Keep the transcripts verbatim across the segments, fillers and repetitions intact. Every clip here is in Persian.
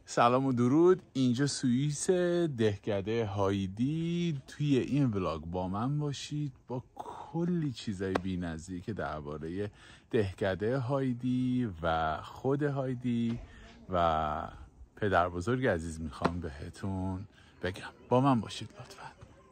سلام و درود. اینجا سوئیس، دهکده هایدی. توی این ولاگ با من باشید با کلی چیزای بی‌نظیر که درباره دهکده هایدی و خود هایدی و پدر بزرگ عزیز میخوام بهتون بگم. با من باشید لطفا.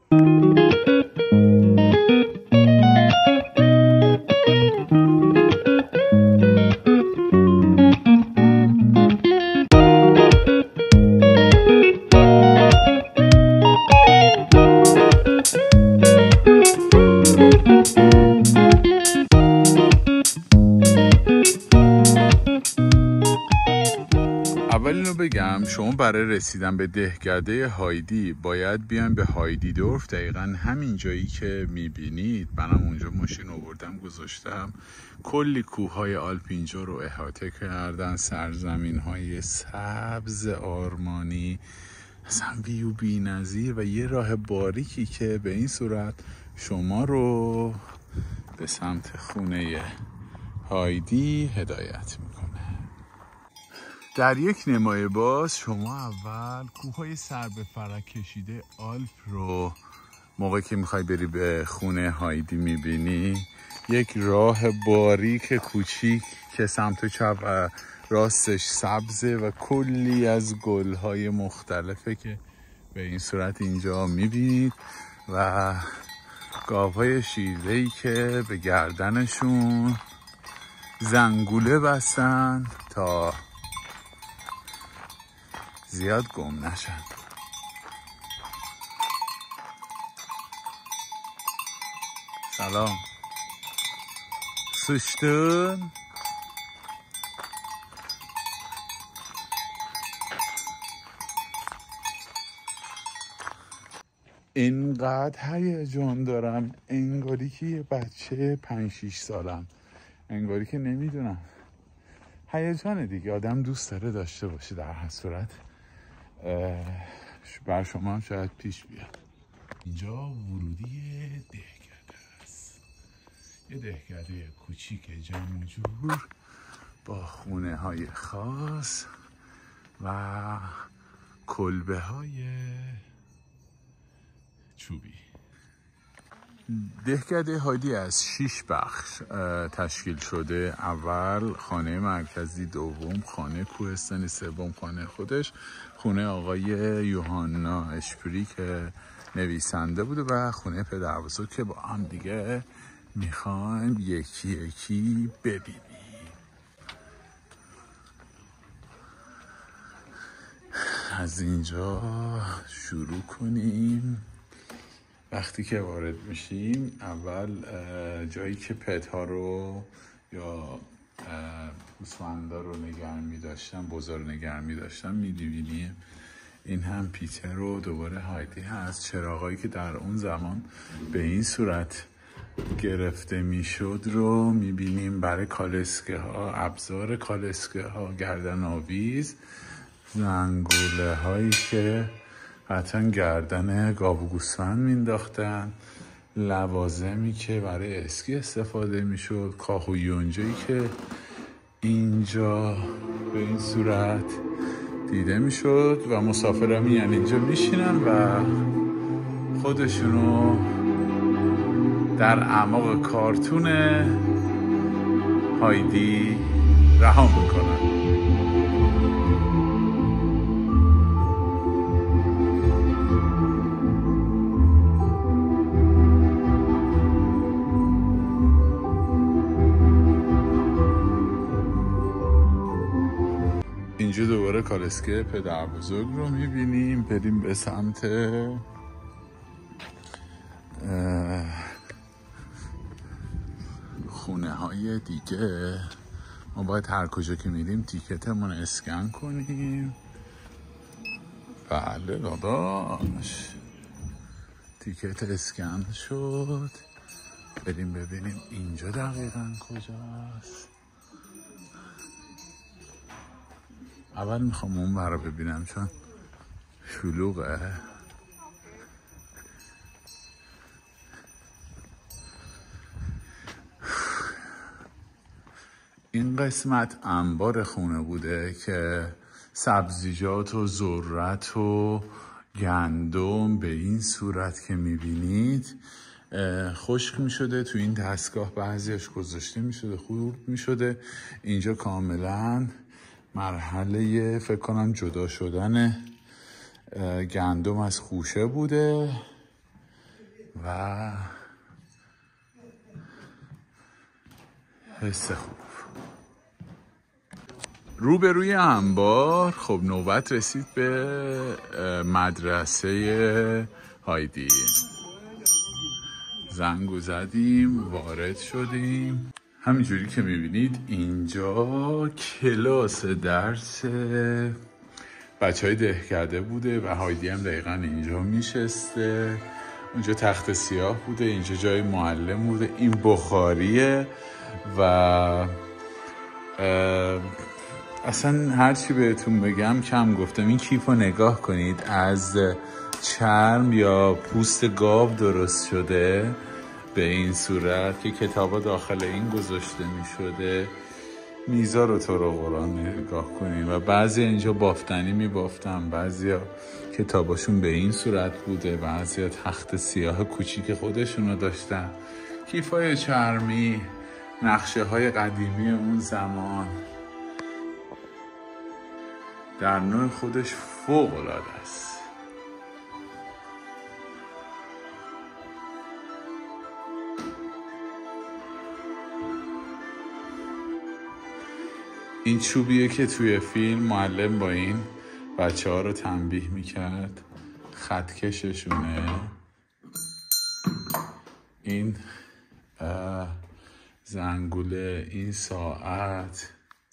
اول اینو بگم، شما برای رسیدن به دهکده هایدی باید بیان به هایدی دورف، دقیقا همین جایی که میبینید. منم اونجا ماشین آوردم گذاشتم. کلی کوههای آلپ اینجا رو احاطه کردن، سرزمین های سبز آرمانی، اصلا ویو بی نظیر و یه راه باریکی که به این صورت شما رو به سمت خونه هایدی هدایت میکنه. در یک نمای باز شما اول کوههای سر به فرق کشیده آلپ رو موقعی که میخوای بری به خونه هایدی میبینی. یک راه باریک کوچیک که سمت چپ و راستش سبزه و کلی از گلهای مختلفه که به این صورت اینجا میبینید و گاوهای شیرده‌ای که به گردنشون زنگوله بستن تا زیاد گم نشن. سلام سوشتون. اینقدر هیجان دارم انگاری که یه بچه پنج شیش سالم، انگاری که نمیدونم. هیجانه دیگه، آدم دوست داره داشته باشه. در هر صورت بر شما هم شاید پیش بیاد. اینجا ورودی دهکده است، یه دهکده کوچیک جمع جور با خونه های خاص و کلبه های چوبی. دهکده هایدی از شش بخش تشکیل شده. اول خانه مرکزی، دوم خانه کوهستانی، سوم خانه خودش، خونه آقای یوهانا اشپری که نویسنده بوده و خونه پدر بزرگ که با هم دیگه میخوایم یکی یکی ببینیم. از اینجا شروع کنیم. وقتی که وارد میشیم اول جایی که پت ها رو یا گوسفندا رو نگرم میداشتن، بزار نگرم میداشتن میدیبینیم. این هم پیتر و دوباره هایدی هست. چراغایی که در اون زمان به این صورت گرفته میشد رو میبینیم برای کالسکه ها، ابزار کالسکه ها، گردن آویز، زنگوله هایی که قطعا گردن گاو و گوسفند مینداختن، لوازمی که برای اسکی استفاده میشد، کاه و یونجایی که اینجا به این صورت دیده میشد و مسافرها یعنی اینجا میشینن و خودشونو در اعماق کارتون هایدی رها میکنن. اینجا دوباره کالسکه پدر بزرگ رو میبینیم. بریم به سمت خونه های دیگه. ما باید هر کجا که میریم تیکتمون اسکن کنیم. بله داداش، تیکت اسکن شد. بریم ببینیم اینجا دقیقا کجاست. اول میخوام اون برا ببینم چون شلوغه. این قسمت انبار خونه بوده که سبزیجات و ذرت و گندم به این صورت که میبینید خشک میشده. تو این دستگاه بعضیش گذاشته میشده خورد میشده. اینجا کاملا مرحله فکر کنم جدا شدن گندم از خوشه بوده و حس خوب. روبروی انبار خب نوبت رسید به مدرسه هایدی. زنگو زدیم وارد شدیم. همینجوری که میبینید اینجا کلاس درس بچه های دهکده بوده و هایدی هم دقیقا اینجا میشسته. اونجا تخت سیاه بوده، اینجا جای معلم بوده. این بخاریه و اصلا هرچی بهتون بگم کم گفتم. این کیف رو نگاه کنید، از چرم یا پوست گاو درست شده به این صورت که کتابا داخل این گذاشته می شده. میزا رو تو رو قرآن نگاه کنید و بعضی اینجا بافتنی می بافتن، بعضی ها کتاباشون به این صورت بوده، بعضی ها تخت سیاه کوچیک خودشون رو داشتن. کیفای چرمی، نقشه های قدیمی اون زمان در نوع خودش فوق العاده است. این چوبیه که توی فیلم معلم با این بچه ها رو تنبیه میکرد. خطکششونه. این زنگوله، این ساعت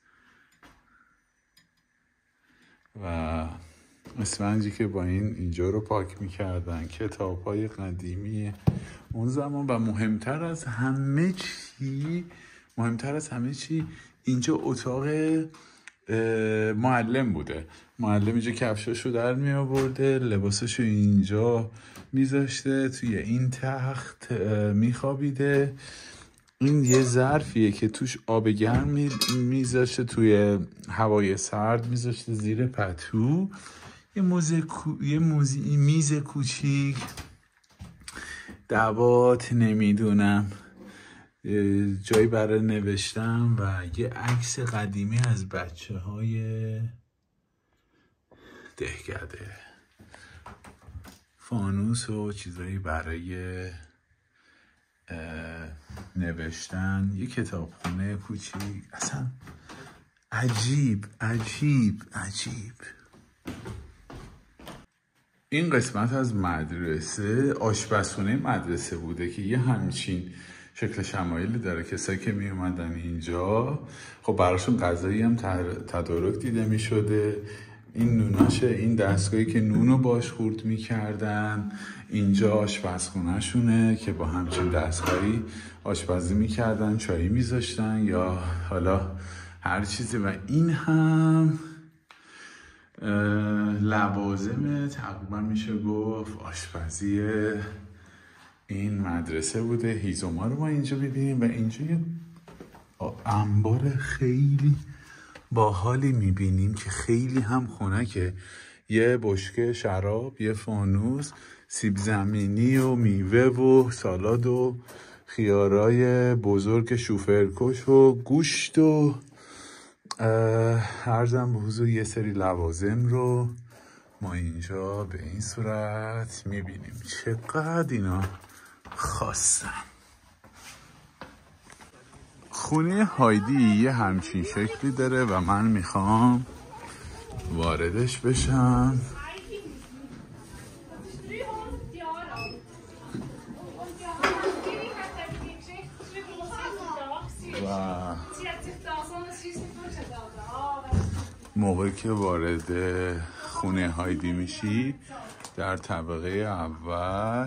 و اسفنجی که با این اینجا رو پاک میکردن. کتاب های قدیمی اون زمان و مهمتر از همه چی مهمتر از همه چی اینجا اتاق معلم بوده. معلم اینجا کفشاشو در می آورده، لباساشو اینجا میذاشته، توی این تخت میخوابیده. این یه ظرفیه که توش آب گرم میذاشته، توی هوای سرد میذاشته زیر پتو. یه موزه کو... یه موزی... میز کوچیک، دوات، نمیدونم جایی برای نوشتم و یه عکس قدیمی از بچه های دهکده. فانوس و چیزایی برای نوشتن. یه کتابخونه کوچیک. اصلا عجیب عجیب عجیب. این قسمت از مدرسه آشپزخونه مدرسه بوده که یه همچین شکل شمایلی داره. کسایی که می اومدن اینجا خب براشون غذایی هم تدارک دیده می شده. این نوناشه، این دستگاهی که نونو باش خورد می کردن. اینجا آشپزخونه شونه که با همچین دستگاهی آشپزی می کردن، چایی می زاشتن یا حالا هر چیزی. و این هم لوازم تقریبا میشه گفت آشپزی این مدرسه بوده. هیزوما رو ما اینجا ببینیم و اینجا یه انبار خیلی باحالی میبینیم که خیلی هم خنکه. یه بشکه شراب، یه فانوس، سیب زمینی و میوه و سالاد و خیارای بزرگ شوفرکش و گوشت و عرضم به حضور یه سری لوازم رو ما اینجا به این صورت میبینیم. چقدر اینا خواستم. خونه هایدی یه همچین شکلی داره و من میخوام واردش بشم. و موقعی که وارد خونه هایدی میشی در طبقه اول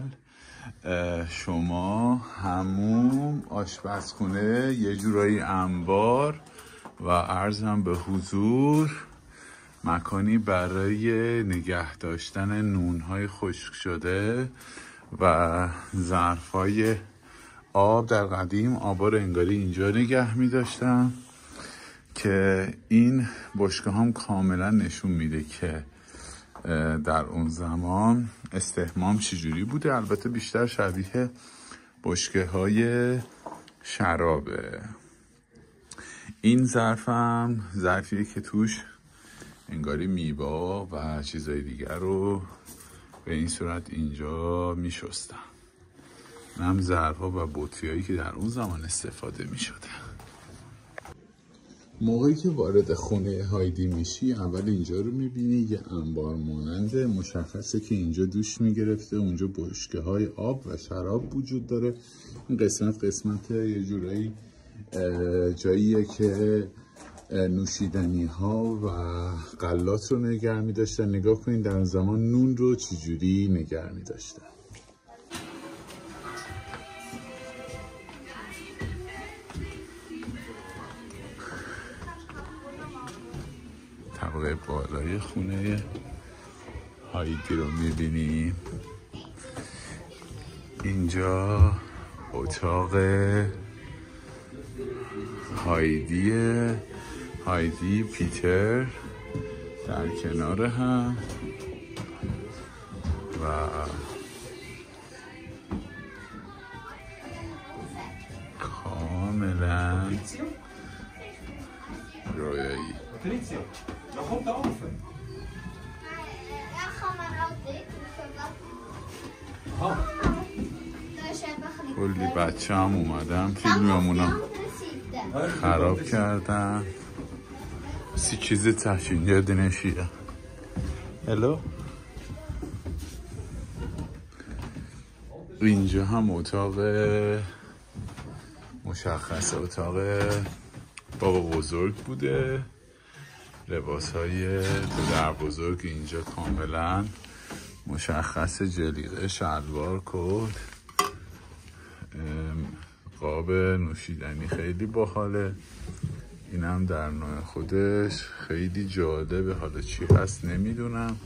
شما حموم، آشپزخونه، یه جورایی انبار و عرضم به حضور مکانی برای نگه داشتن نونهای خشک شده و ظرفای آب. در قدیم آبا رو انگاری اینجا نگه می داشتم که این بشکه هم کاملا نشون میده که در اون زمان استحمام چجوری بوده. البته بیشتر شبیه بشکه های شرابه. این ظرفم ظرفیه که توش انگاری میوه و چیزای دیگر رو به این صورت اینجا میشستن. هم ظرفا و بطریایی که در اون زمان استفاده میشده. موقعی که وارد خونه هایدی میشی اول اینجا رو میبینی، یه انبار ماننده. مشخصه که اینجا دوش میگرفته، اونجا بشکه های آب و شراب وجود داره. این قسمت قسمت یه جورایی جاییه که نوشیدنی ها و غلات رو نگه میداشتن. نگاه کنین در زمان نون رو چجوری نگه میداشتن. طبقه بالای خونه هایدی رو میبینیم. اینجا اتاق هایدی هایدی پیتر در کنار هم و کاملا رویایی. کلی بچه هم اومدن فیلممونم خراب کردن. سی چیز تحشین یاد نشیده. هلو. اینجا هم اتاق مشخص اتاق بابا بزرگ بوده. لباس های در بزرگ اینجا کاملا مشخص، جلیقه، شلوار، کت، قاب نوشیدنی خیلی باحاله. اینم در نوع خودش خیلی جالبه. حالا چی هست نمیدونم،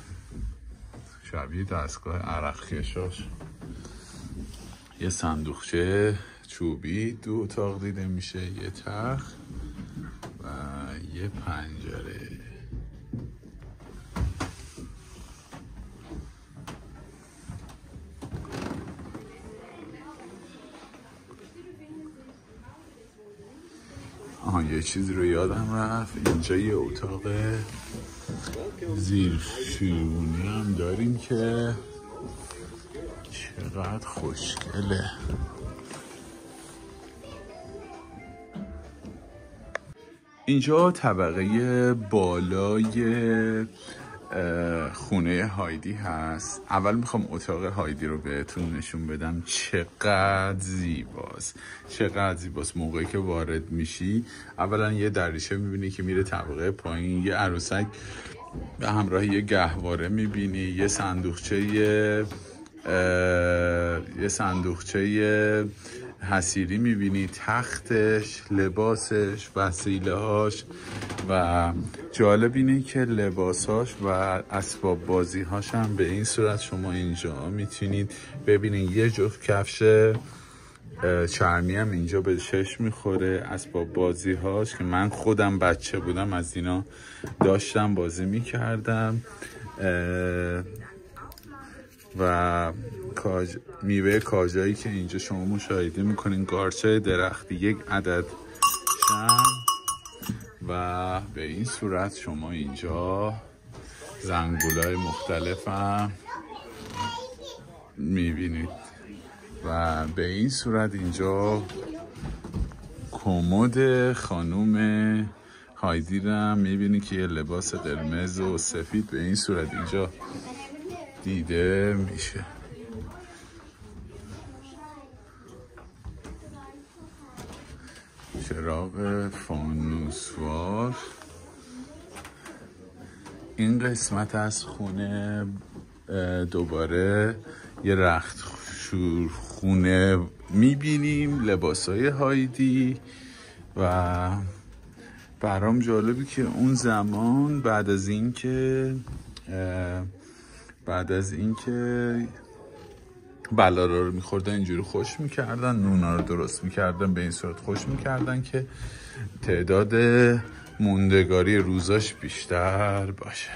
شبیه دستگاه عرق کشاش. یه صندوقچه چوبی دو اتاق دیده میشه، یه تخت و یه پنجره. آها یه چیزی رو یادم رفت. اینجا یه اتاق زیر شیرونی هم داریم که چقدر خوشگله. اینجا طبقه بالای خونه هایدی هست. اول میخوام اتاق هایدی رو بهتون نشون بدم. چقدر زیباست، چقدر زیباست. موقعی که وارد میشی اولا یه دریچه میبینی که میره طبقه پایین. یه عروسک به همراه یه گهواره میبینی. یه صندوقچه یه صندوقچه حصیری میبینی، تختش، لباسش، وسیله هاش. و جالب اینه که لباساش و اسباب بازی هاش هم به این صورت شما اینجا میتونید ببینید. یه جفت کفش چرمی هم اینجا به چشم میخوره. اسباب بازی هاش که من خودم بچه بودم از اینا داشتم بازی میکردم. و کاج... میوه کاجایی که اینجا شما مشاهده میکنین، قارچای درختی، یک عدد شم. و به این صورت شما اینجا زنگولای مختلف هم میبینید. و به این صورت اینجا کمد خانوم هایدی رو میبینی که یه لباس قرمز و سفید به این صورت اینجا دیده میشه. چراغ فانوسوار. این قسمت از خونه دوباره یه رخت خونه میبینیم، لباسای هایدی. و برام جالبی که اون زمان بعد از این که بعد از اینکه بلارا رو میخوردن اینجوری خوش میکردن، نونا رو درست میکردن به این صورت خوش میکردن که تعداد موندگاری روزاش بیشتر باشه.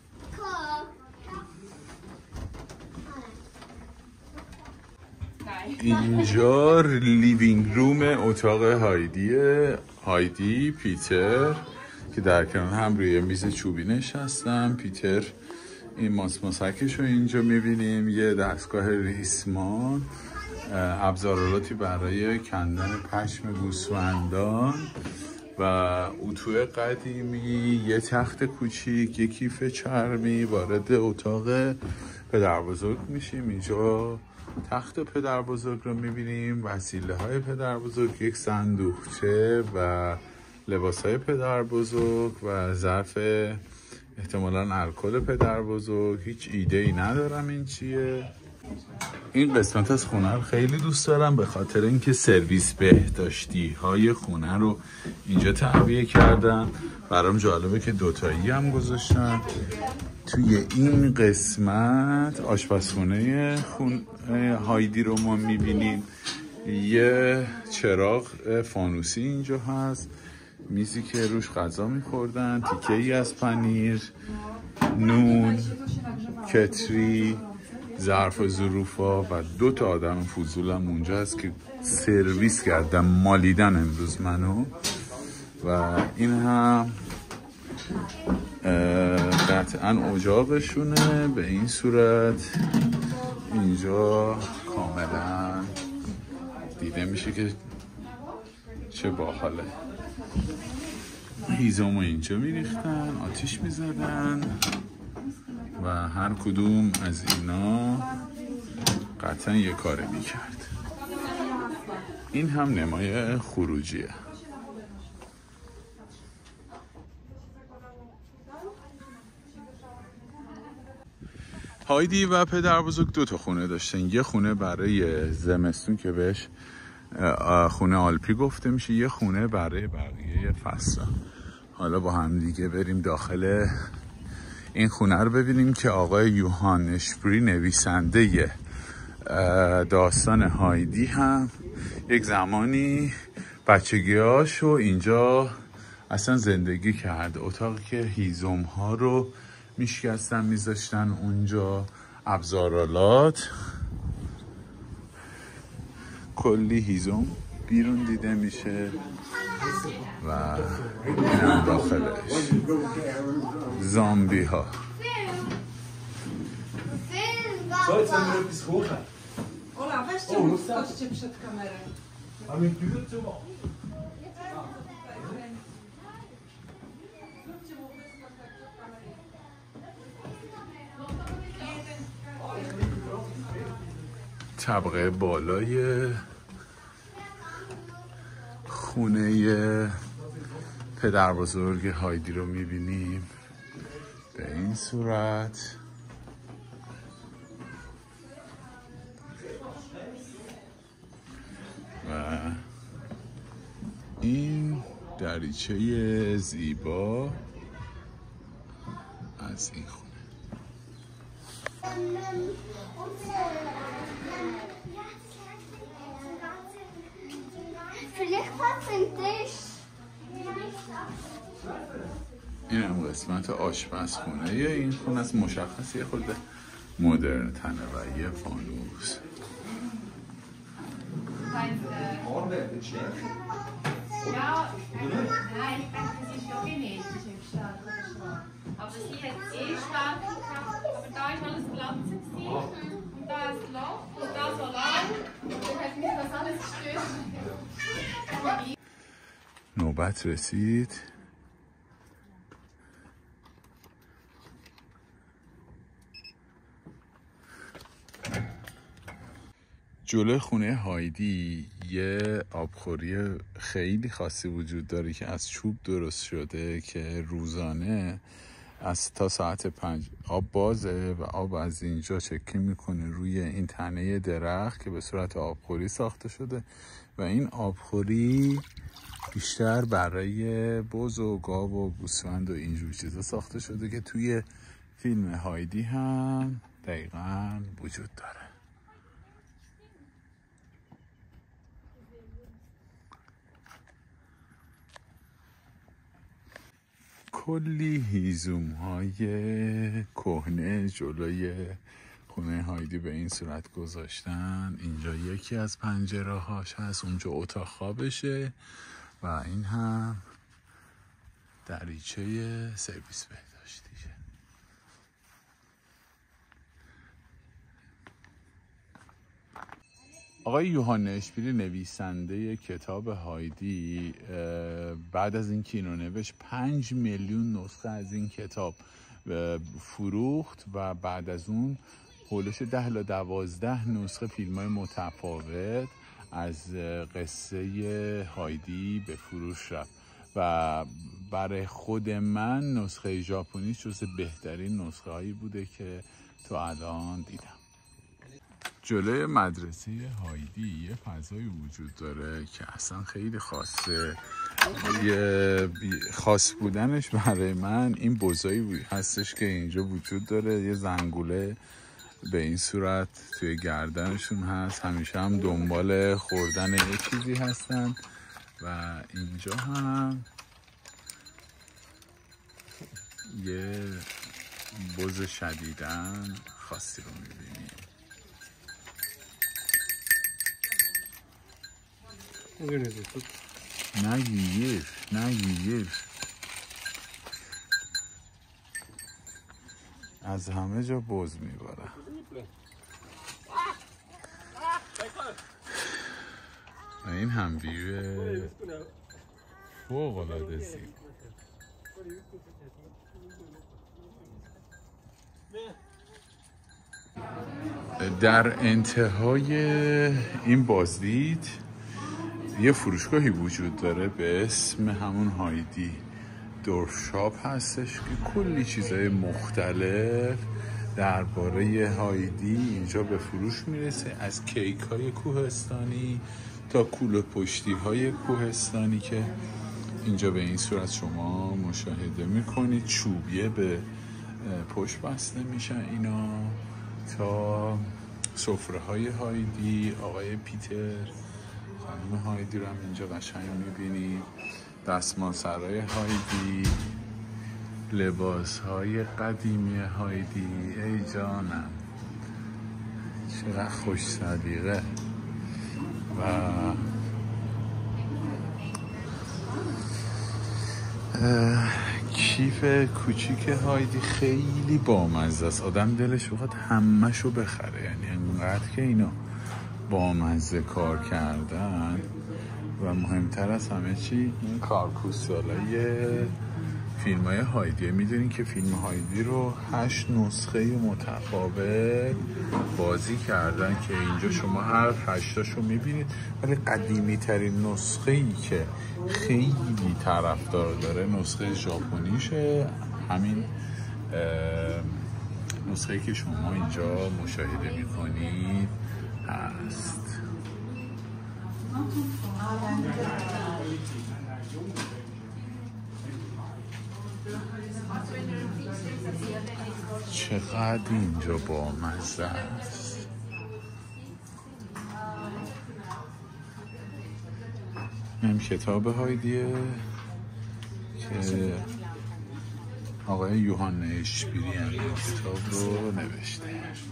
اینجا لیوینگ روم اتاق هایدیه. هایدی، پیتر که در کنار هم روی میز چوبی نشستن. پیتر این ماسماسکش رو اینجا میبینیم، یه دستگاه ریسمان، ابزارالاتی برای کندن پشم گوسفندان و اتو قدیمی، یه تخت کوچیک، یه کیف چرمی. وارد اتاق پدر بزرگ میشیم. اینجا تخت پدر بزرگ رو میبینیم، وسیله های پدر بزرگ، یک صندوقچه و لباس های پدر بزرگ و ظرف احتمالاً الکل پدر بزرگ. هیچ ایده ای ندارم این چیه. این قسمت از خونه رو خیلی دوست دارم به خاطر اینکه سرویس بهداشتی های خونه رو اینجا تعبیه کردن. برام جالبه که دوتایی هم گذاشتن. توی این قسمت آشپزخونه خونه هایدی رو ما میبینیم. یه چراغ فانوسی اینجا هست، میزی که روش غذا میخوردن، تیکه ای از پنیر، نون، کتری، ظرف و ظروفا و دو تا آدم فضول هم اونجا هست که سرویس کردن، مالیدن امروز منو. و این هم قطعا اجاقشونه. به این صورت اینجا کاملا دیده میشه که چه باحاله. هیزمو اینجا میریختن، آتیش میزدن و هر کدوم از اینا قطعا یه کاره میکرد. این هم نمای خروجیه. هایدی و پدر بزرگ دو تا خونه داشتن. یه خونه برای زمستون که بهش خونه آلپی گفته میشه، یه خونه برای بقیه فصل. حالا با هم دیگه بریم داخل این خونه رو ببینیم که آقای یوهان اشپری نویسنده داستان هایدی هم یک زمانی بچگیاشو اینجا اصلا زندگی کرد. اتاقی که هیزم ها رو میشکستن میذاشتن اونجا، ابزارالات، کلی هیزم بیرون دیده میشه و این هم داخلش زامبی ها. طبقه بالای خونه پدر بزرگ هایدی رو میبینیم به این صورت. و این دریچه زیبا از این خونه. این هم قسمت آشپزخونه این خونه است. مشخص یه خود مدرن تنه و یه فانوس. نوبت رسید جلوی خونه هایدی یه آبخوری خیلی خاصی وجود داره که از چوب درست شده که روزانه از تا ساعت پنج آب بازه و آب از اینجا چکه میکنه روی این تنه درخت که به صورت آبخوری ساخته شده و این آبخوری بیشتر برای بز و گاو و گوسفند و اینجور چیزا ساخته شده که توی فیلم هایدی هم دقیقاً وجود داره. کلی هیزوم های کهنه جلوی خونه هایدی به این صورت گذاشتن. اینجا یکی از پنجره هاش هست، اونجا اتاق خوابشه و این هم دریچه سرویس بهداشتیشه. آقای یوحان اشبیلی نویسنده کتاب هایدی بعد از اینکه اینو نوشت پنج میلیون نسخه از این کتاب فروخت و بعد از اون حولش ده الی دوازده نسخه فیلم های متفاوت از قصه هایدی به فروش رفت و برای خود من نسخه ژاپنی جز بهترین نسخه هایی بوده که تا الان دیدم. جلوی مدرسه هایدی یه فضایی وجود داره که اصلا خیلی خاصه. یه خاص بودنش برای من این بزایی هستش که اینجا وجود داره، یه زنگوله به این صورت توی گردنشون هست، همیشه هم دنبال خوردن یه چیزی هستن و اینجا هم یه بز شدیدن خاصی رو میبینیم. نگیر نگیر از همه جا بز میباره. و این هم ویو فوق العاده زیبا. در انتهای این بازدید یه فروشگاهی وجود داره به اسم همون هایدی دورف شاپ هستش که کلی چیزای مختلف درباره هایدی اینجا به فروش میرسه، از کیک های کوهستانی تا کوله پشتی های کوهستانی که اینجا به این صورت شما مشاهده میکنید. چوبیه به پشت بسته میشن اینا تا سفره های هایدی. آقای پیتر خانم هایدی رو هم اینجا قشنگ میبینید. دستمال سرای هایدی، لباس های قدیمی هایدی. ای جانم چقدر خوش سلیقه. و کیف کوچیک هایدی خیلی بامزه است، آدم دلش بخواد همه شو بخره، یعنی انقدر که اینا بامزه کار کردن. و مهمتر از همه چی این کارکوستالای فیلم های هایدی. میدونین که فیلم هایدی رو هشت نسخه متفاوت بازی کردن که اینجا شما هر هشتاشو میبینید، ولی قدیمی ترین نسخه ای که خیلی طرفدار داره نسخه ژاپنیشه، همین نسخه ای که شما اینجا مشاهده میکنید هست. چقدر اینجا بامزه است. این کتاب هایدیه که آقای یوحان اشبیلی هم کتاب رو نوشته.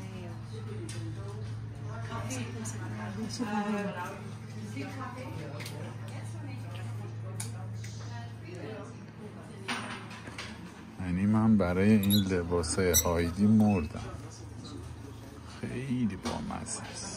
یعنی من برای این لباسای هایدی مردم، خیلی بامزه است.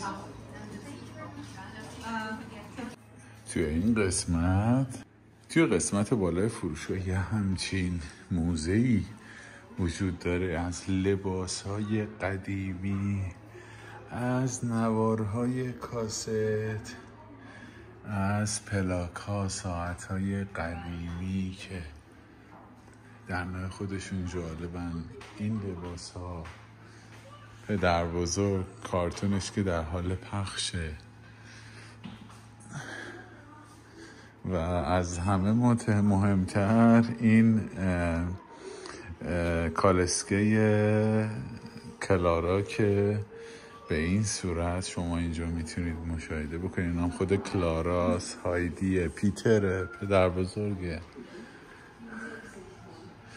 توی این قسمت توی قسمت بالای فروشگاه یه همچین موزه‌ای وجود داره از لباسهای قدیمی، از نوارهای کاست، از پلاک ها، ساعت های قدیمی که در نوع خودشون جالبن. این لباس ها پدر بزرگ کارتونش که در حال پخشه و از همه مهمتر این اه اه کالسکه کلارا که به این صورت شما اینجا میتونید مشاهده بکنید. نام خود کلاراس، هایدی، پیتر پدر بزرگه.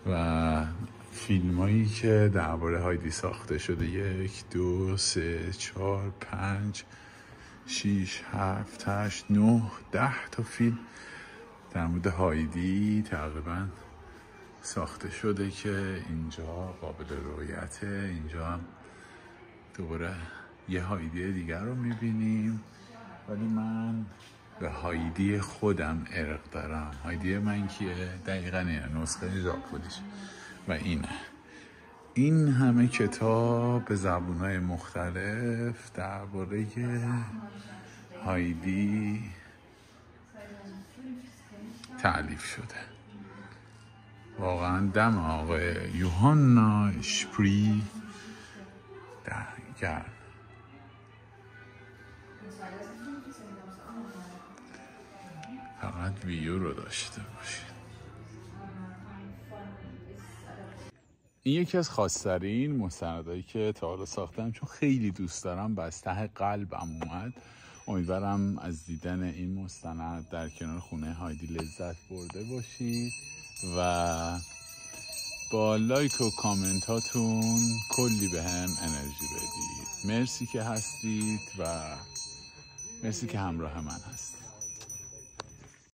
و فیلم هایی که درباره هایدی ساخته شده، یک دو سه چهار پنج شیش هفت هشت نه ده تا فیلم در مورد هایدی تقریبا ساخته شده که اینجا قابل رؤیته. اینجا هم دوباره یه هایدی دیگر رو میبینیم، ولی من به هایدی خودم ارق دارم. هایدی من کیه؟ دقیقا اینه، نسخه ژاپنیش و اینه. این همه کتاب به زبونهای مختلف درباره هایدی تألیف شده. واقعا دم آقای یوهانا شپری در گرم. فقط ویو رو داشته باشید. این یکی از خاص‌ترین مستندایی که تا حالا ساختم، چون خیلی دوست دارم، از ته قلبم اومد. امیدوارم از دیدن این مستند در کنار خونه هایدی لذت برده باشید و با لایک و کامنت هاتون کلی به هم انرژی بدید. مرسی که هستید و مرسی که همراه من هستید.